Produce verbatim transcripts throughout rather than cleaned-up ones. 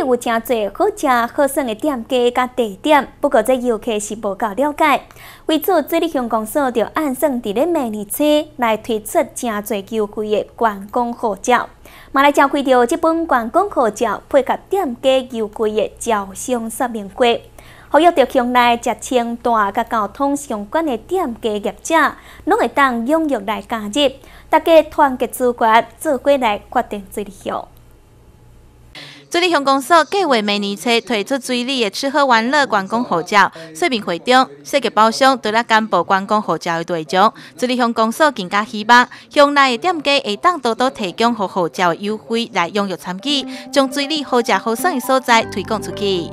有真侪好食好耍的店家甲地点，不过这游客是无够了解。为此，水利乡公所就按算伫咧明年初来推出真侪优惠的观光号召，嘛来召开着这本观光号召，配合店家优惠的招商说明会。 呼吁着乡内食清淡甲交通相关的店家业者，拢会当踊跃来加入，大家团结资源，做伙来决定水利乡。 水利乡公所计划明年初推出水利的吃喝玩乐观光号召，说明会中设计包厢除了公布观光号召的对象，水利乡公所更加希望乡内的店家会当多多提供和号召的优惠来踊跃参与，将水利好食好耍的所在推广出去。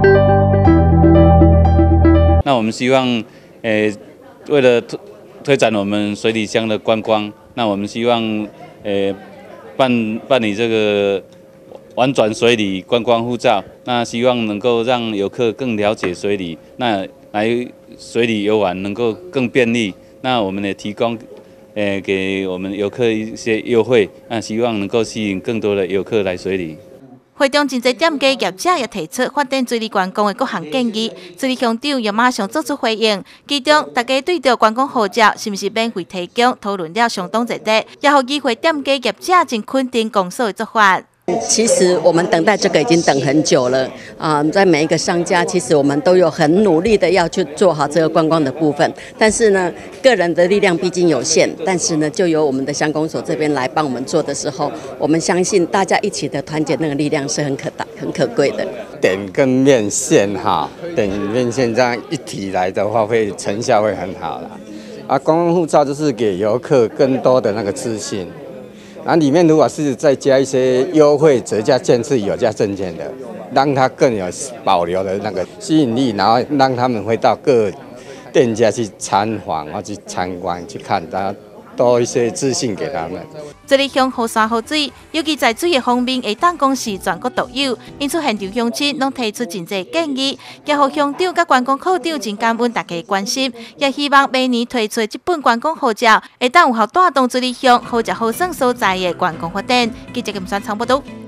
那我们希望，呃，为了推推展我们水里乡的观光，那我们希望，呃，办办理这个玩转水里观光护照，那希望能够让游客更了解水里，那来水里游玩能够更便利。那我们也提供，呃，给我们游客一些优惠，那希望能够吸引更多的游客来水里。 会中真侪店家业者也提出发展水利观光的各项建议，水利乡长也马上做出回应。其中，大家对着观光号召是毋是免费提供讨论了相当热烈，也互机会店家业者真肯定公所的做法。 其实我们等待这个已经等很久了啊！在每一个商家，其实我们都有很努力的要去做好这个观光的部分。但是呢，个人的力量毕竟有限，但是呢，就由我们的乡公所这边来帮我们做的时候，我们相信大家一起的团结，那个力量是很可大、很可贵的。 点跟面线哈，点面线这样一体来的话，会成效会很好啦。啊，观光护照就是给游客更多的那个资讯。 然后里面如果是再加一些优惠、折价券是有价证券的，让它更有保留的那个吸引力，然后让他们会到各店家去参访或去参观、去看，然后多一些资讯给他们。 水利乡好山好水，尤其在水的方面，会当讲是全国独有，因此现场乡亲拢提出真侪建议，也互乡长甲观光科长真感恩大家关心，也希望明年推出这本观光号召，会当有效带动水利乡好食好耍所在的观光发展。记者金山长报道。